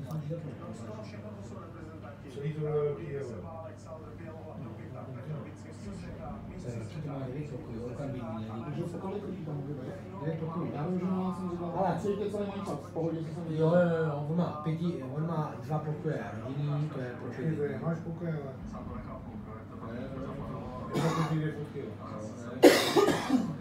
Celý to bylo velký, jo. Ale celý celý manžel, v pohodě se jsem Jo, on má 2 pokoje rodinný, to je pro 5. Máš pokoj, ale... Ne, To jsou ty 2 fotky, jo.